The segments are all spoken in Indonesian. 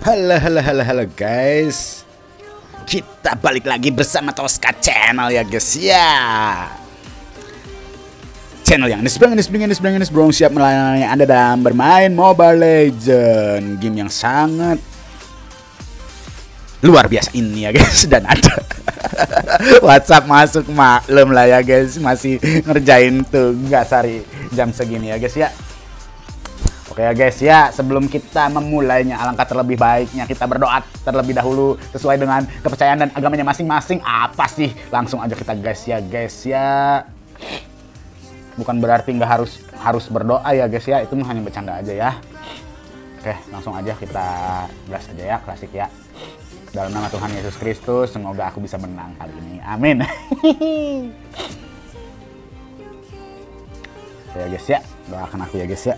Halo guys. Kita balik lagi bersama Toska Channel ya guys ya. Channel yang Anis Bro siap melayani Anda dalam bermain Mobile Legends, game yang sangat luar biasa ini ya guys. Dan ada WhatsApp masuk, maklum lah ya guys, masih ngerjain tugas hari jam segini ya guys ya. Oke ya guys ya, sebelum kita memulainya, alangkah terlebih baiknya kita berdoa terlebih dahulu sesuai dengan kepercayaan dan agamanya masing-masing. Apa sih? Langsung aja kita guys ya. Bukan berarti nggak harus berdoa ya guys ya, itu hanya bercanda aja ya. Oke, langsung aja kita gas aja ya, klasik ya. Dalam nama Tuhan Yesus Kristus, semoga aku bisa menang kali ini. Amin. Oke ya guys ya, doakan aku ya guys ya.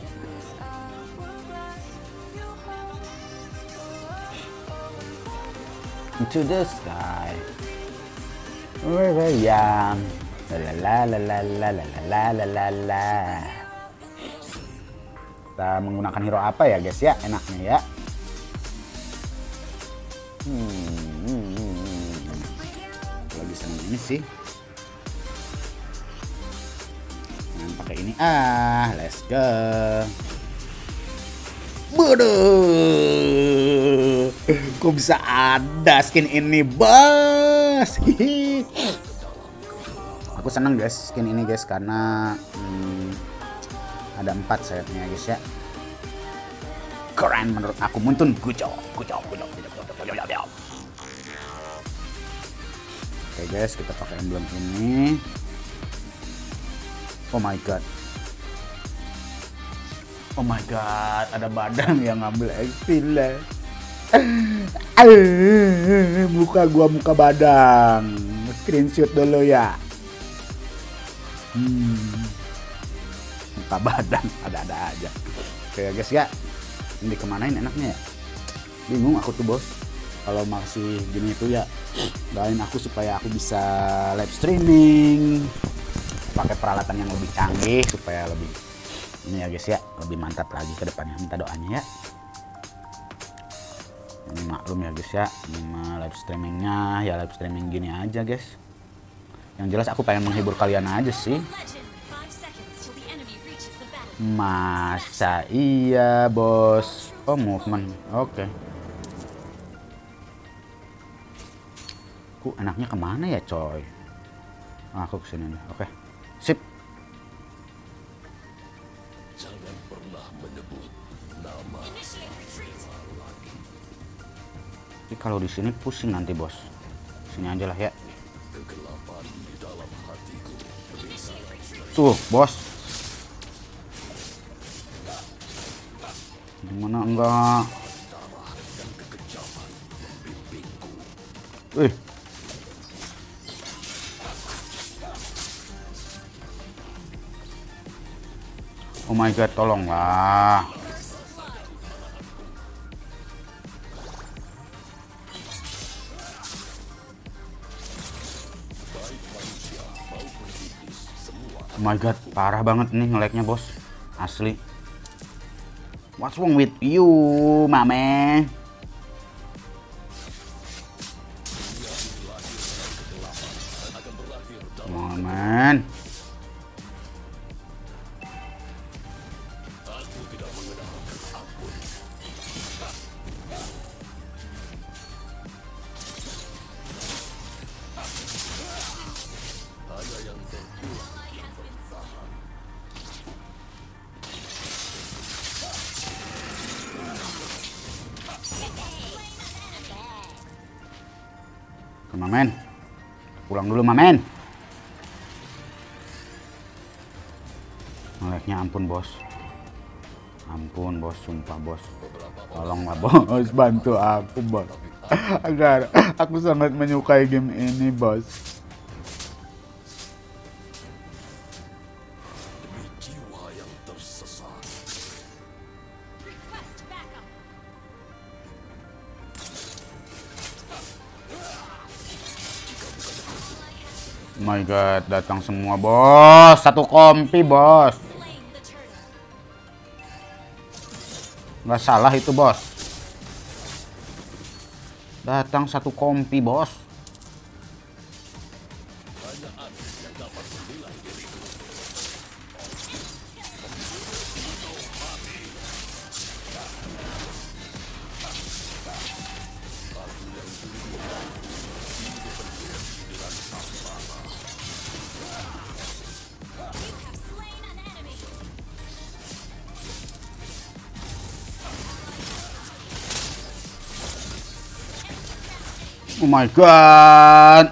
Into the sky, where I am, la la la la la la la la la. Kita menggunakan hero apa ya guys ya, enaknya ya. Lagi seneng ini sih. Jangan pakai ini, let's go. Bodoh, kok bisa ada skin ini bos? Aku seneng guys skin ini guys, karena ada 4 sayapnya guys ya. Keren menurut aku, muntun gucok. Oke guys, kita pakai emblem ini. Oh my god, ada badan yang ngambil exfil lah. Muka badang. Screenshot dulu ya. Muka badang ada aja. Oke guys ya, ini kemanain enaknya ya? Bingung aku tuh bos. Kalau masih gini itu ya, doain aku supaya aku bisa live streaming pakai peralatan yang lebih canggih supaya lebih ini ya guys ya, lebih mantap lagi ke depannya. Minta doanya ya. Ini maklum ya guys ya, ini live streamingnya ya live streaming gini aja guys. Yang jelas aku pengen menghibur kalian aja sih. Masa iya bos? Oh movement, oke. Enaknya kemana ya coy? Aku kesini nih, oke. Sip. Tapi kalau di sini pusing nanti bos. Sini aja lah ya. Tuh bos. Gimana enggak? Wih. Oh my god, tolonglah. Oh my god, parah banget nih nge-lag-nya bos. Asli. What's wrong with you, my man? Come on, man. Mamen, pulang dulu mamen. Ngeleknya ampun bos, sumpah bos. Tolonglah bos, bantu aku bos, agar aku sangat menyukai game ini bos. Oh my god, datang semua bos. Satu kompi bos. Nggak salah itu bos. Datang satu kompi, bos. Oh my god.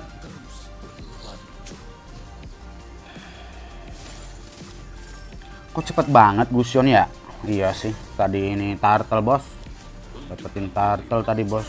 Kok cepet banget Gusion ya? Iya sih, tadi ini turtle, bos. Dapetin turtle tadi, bos.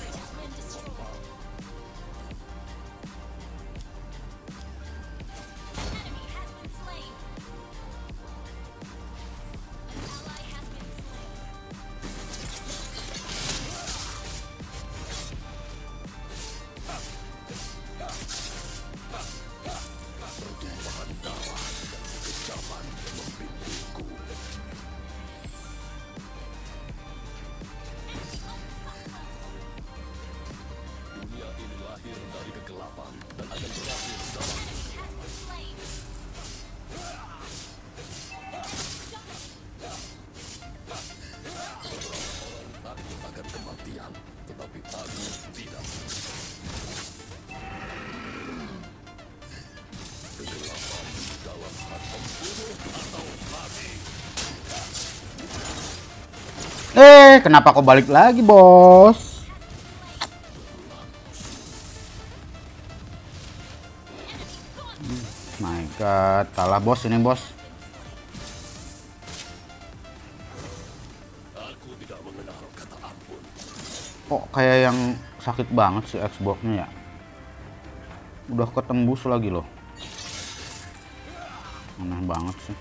Kenapa kok balik lagi, bos? My god, kalah bos ini, bos. Kok kayak yang sakit banget sih Xbox-nya ya? Udah ketembus lagi loh. Aneh banget sih.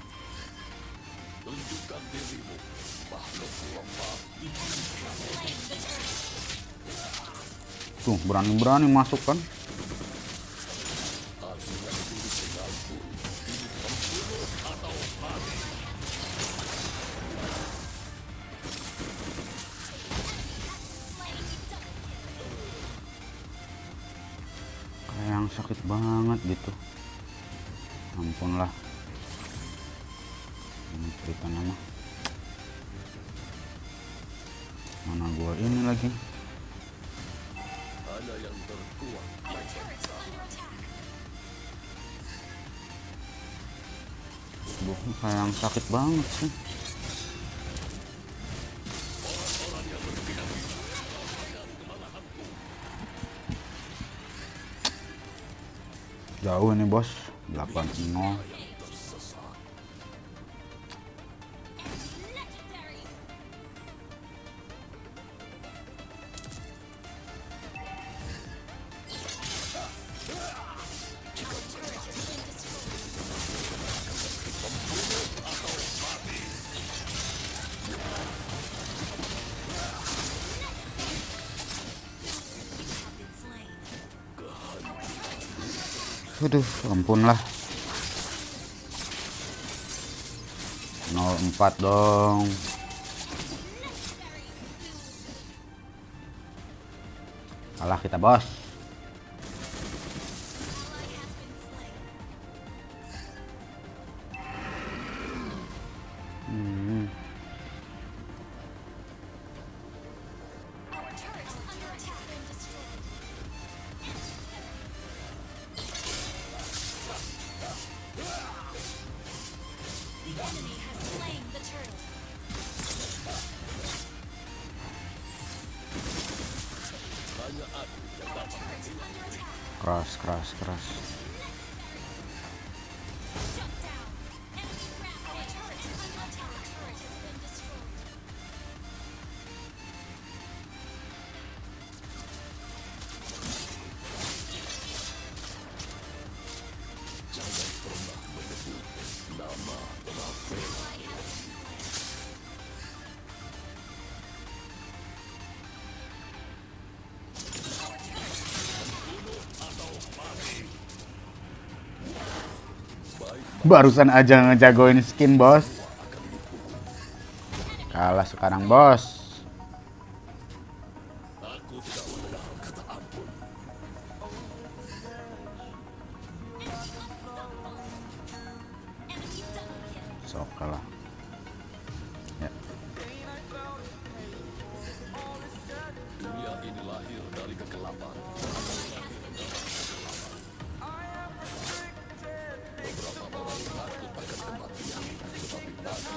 Tuh, berani-berani masuk kan. Kayak yang sakit banget gitu. Ampun lah. Ini ceritanya mah. Mana gua ini lagi? Duh, kayak yang sakit banget sih. Jauh ini, bos. 8-0. Aduh, ampun lah. 0-4 dong. Kalah kita, bos. Keras. Barusan aja ngejagoin skin, bos. Kalah sekarang, bos. Sok kalah. Ya. Dunia ini lahir dari kegelapan. Beberapa orang takut akan kematian, tetapi aku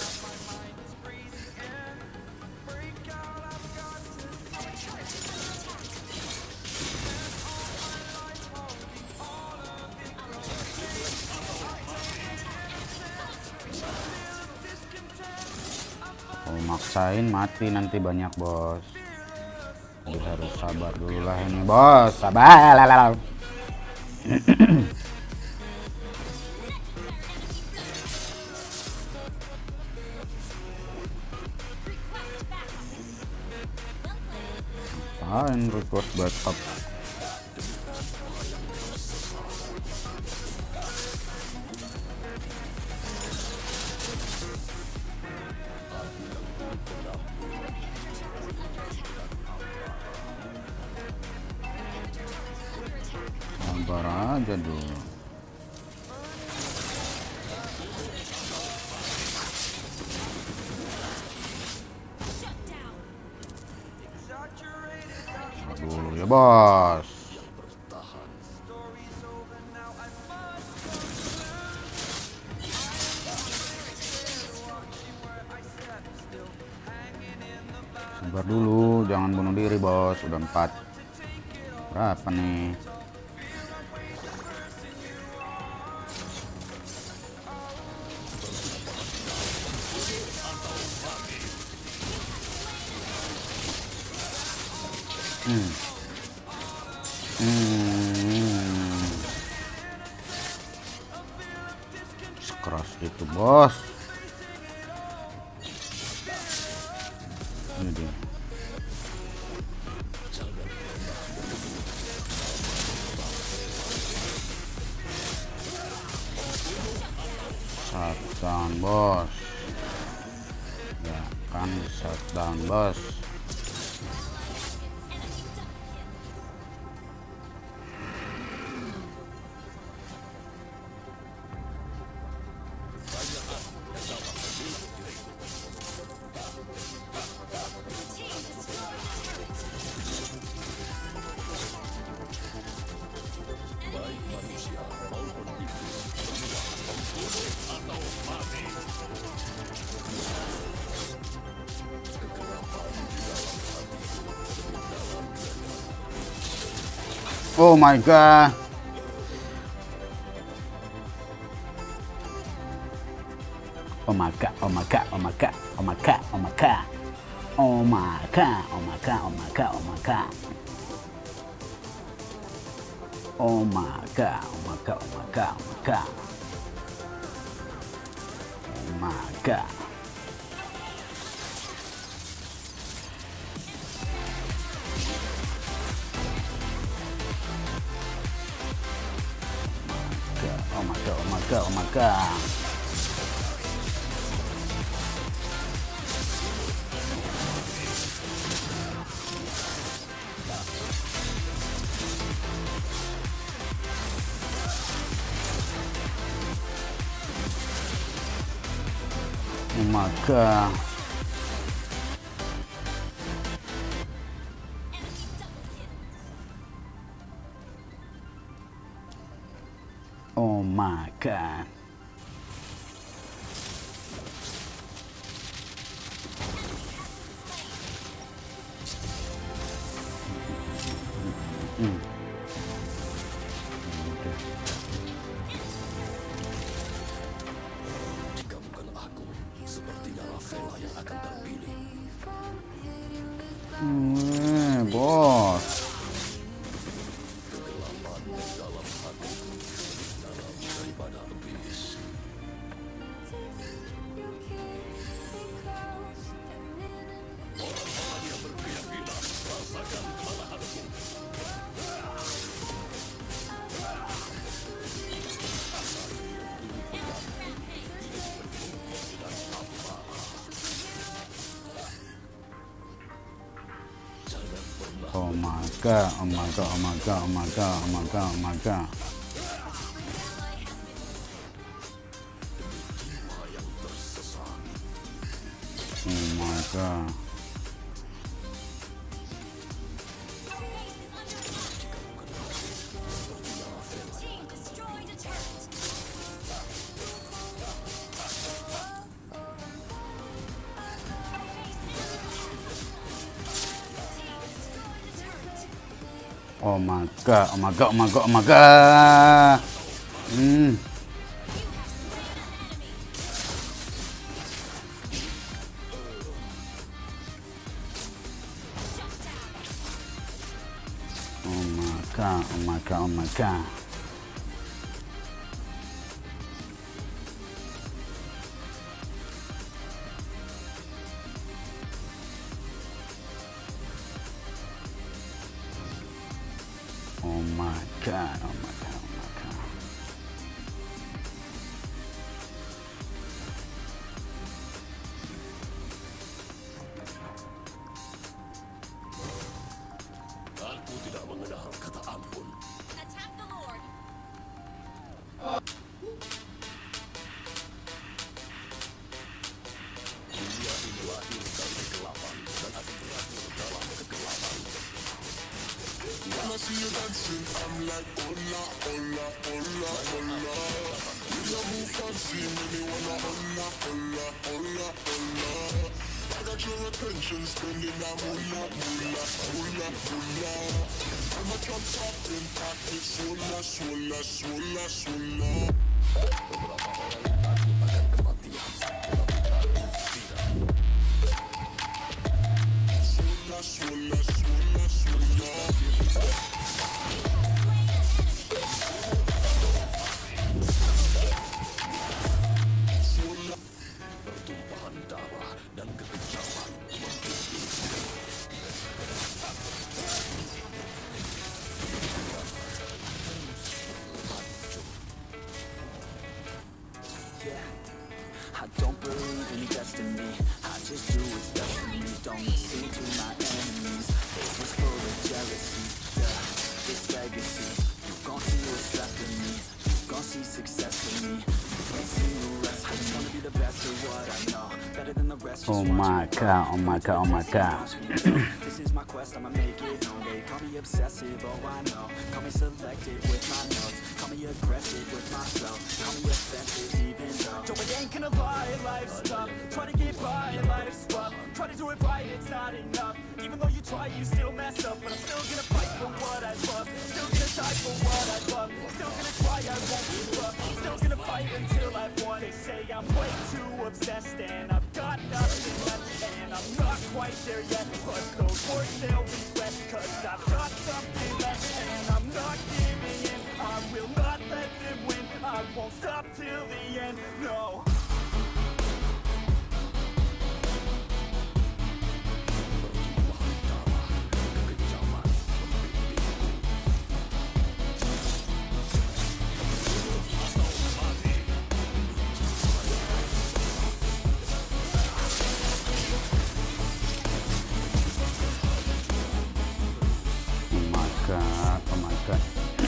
kalau maksain mati nanti banyak bos. Jadi harus sabar dulu lah ini bos, sabar. Apaan request backup? Sabar aja dulu. Dulu ya bos. Sabar dulu, jangan bunuh diri bos. Udah 4. Berapa nih? Sekeras itu bos. Ini dia. Shutdown bos. Ya kan shutdown bos. Oh my god. Oh my god, oh my god, oh my god, oh my god, oh my god. Oh my god, oh my god, oh my god, oh my god. Oh my god, oh my god, oh my god, oh my god. Oh my god. Oh my god, oh my god, oh my god. Oh my god. Oh my god. jika bukan aku, sepertinya Rafaela yang akan terpilih. Bos. Kegelapan di dalam hatiku lebih dalam daripada abyss. Orang-orang yang berkeyakinan rasakan kemarahanku. my god, oh my god, oh my god, oh my god, oh my god, oh my god. Oh my god. Oh my god, oh my god, oh my god, oh my god. Oh my god, oh my god, oh my god. Oh my god, oh my god, oh my god. Aku tidak mengenal kata ampun. Attack the Lord. Dunia ini lahir dari kegelapan dan akan berakhir dalam kegelapan. When I see you dancing, I'm like, hola, hola, hola, hola. When you move fancy, make me wanna hola, hola, hola, hola. I got your attention, spending that moolah, moolah, moolah, moolah. I'm a top top in pocket, swola, swola, swola, swola. Beberapa orang takut akan kematian, tetapi aku tidak. Swola, swola, swola, swola. Pertumpahan darah dan kekejaman mengikuti. I don't believe in destiny, I just do what's best for me. Don't listen to my enemies, they're just full of jealousy. Yeah, this legacy, you gon' see what's left of me, you gon' see success in me. You can't see the rest, I just wanna be the best at what I know, better than the rest. Just Oh watch my me god, grow. oh my god, oh my god. This is my quest, I'ma make it known. They call me obsessive, oh I know. Call me selective with my notes, call me aggressive with my flow, call me offensive even though Joe, I ain't gonna lie, life's tough. Try to get by, life's rough. Try to do it right, it's not enough. Even though you try, you still mess up. But I'm still gonna fight for what I love, still gonna die for what I love, still gonna try, I won't give up, still gonna fight until I've won. They say I'm way too obsessed and I've got nothing left, and I'm not quite there yet, but those words they'll regret, cause I've got something left and I'm not giving in. I will not let them win, I won't stop till the end, no. Oh my god, oh my god.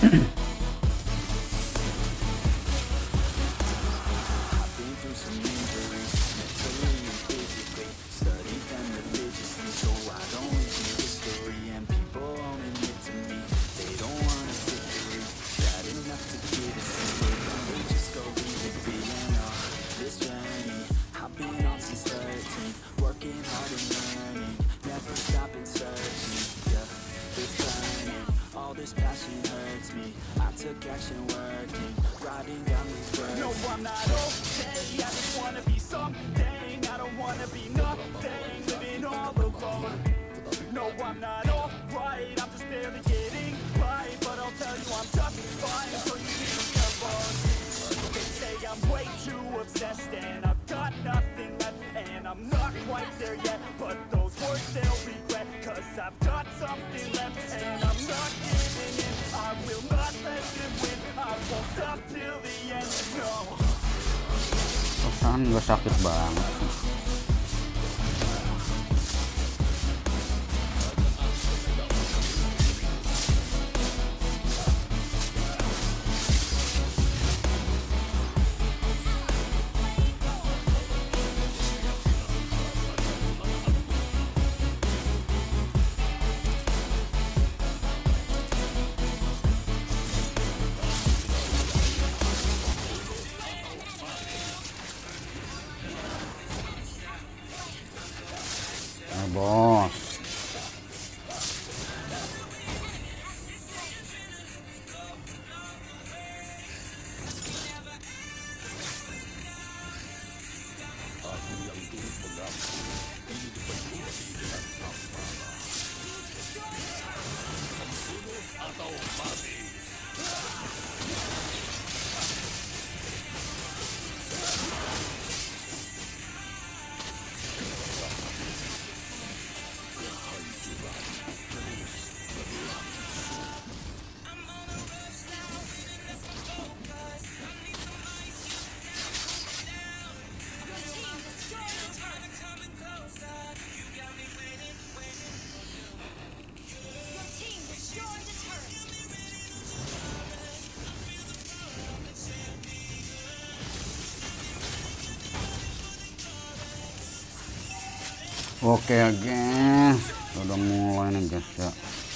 I've been through some injuries, mentally and physically. Studied them religiously, so I don't repeat history. And people won't admit to me, they don't want a victory. Got enough to give and see, they just go leave it be. And this journey, I've been on since 13, working hard and learning, never stopping searching. Yeah, it's burning, all this passion hurts me. I took action working, writing down these words. No, I'm not okay, I just wanna be something. I don't wanna be nothing, living all alone. No, I'm not alright, I'm just barely getting by. But I'll tell you I'm just fine, so you leave me alone. They say I'm way too obsessed and I've got nothing left, and I'm not quite there yet, but those words they'll regret, cause I've got something left and I'm not giving in. I will not let them win, I won't stop till the end, no. Perasaan gue sakit banget. Oke ya guys, udah mulai nih guys ya.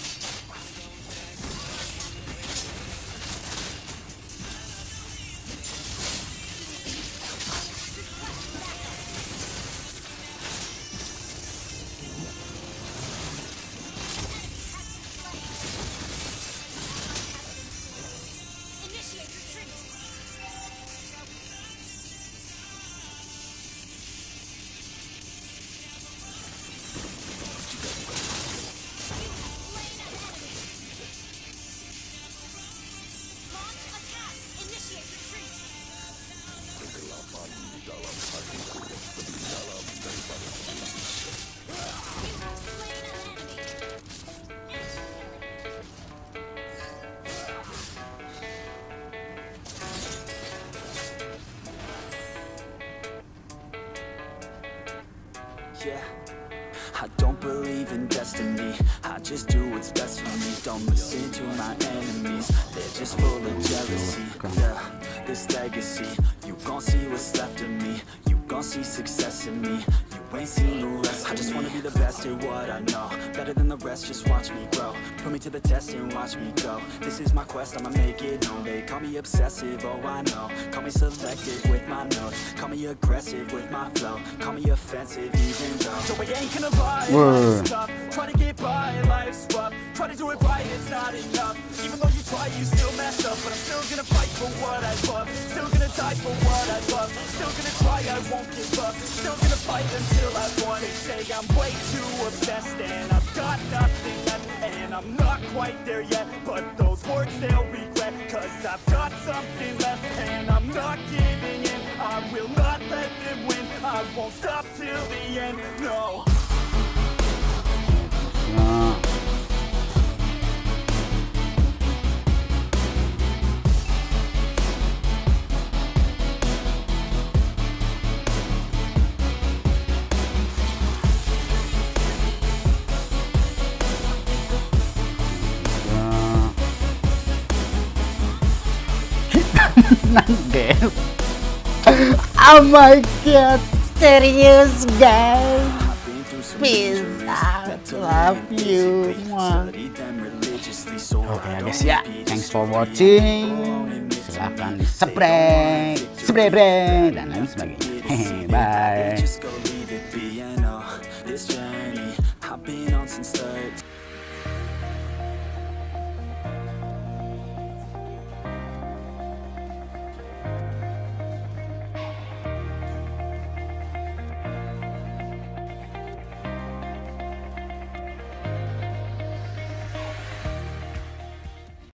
Yeah, I don't believe in destiny. I just do what's best for me. Don't listen to my enemies. They're just full of jealousy. Yeah, this legacy, you gon' see what's left of me. You gon' see success in me. You ain't seen the rest. I just wanna be the best at what I know. Better than the rest, just watch me grow. Put me to the test and watch me go. This is my quest, I'ma make it known. They call me obsessive, oh I know. Call me selective with my notes. Call me aggressive with my flow. Call me offensive even though. So I ain't gonna lie, life's tough. Try to get by, life's rough. Try to do it right, it's not enough. Even though you try, you still mess up. But I'm still gonna fight for what I love. Still gonna die for what I love. Still gonna try, I won't give up. Still gonna fight until I won. They say I'm way too obsessed and I've got nothing left. And I'm not quite there yet, but those words they'll regret. Cause I've got something left and I'm not giving in. I will not let them win. I won't stop till the end, no. Nangdep. Oh my god, serious guys. Peace out, love you. Oke ya guys ya, thanks for watching. Silahkan di subscribe, dan lain sebagainya. Bye.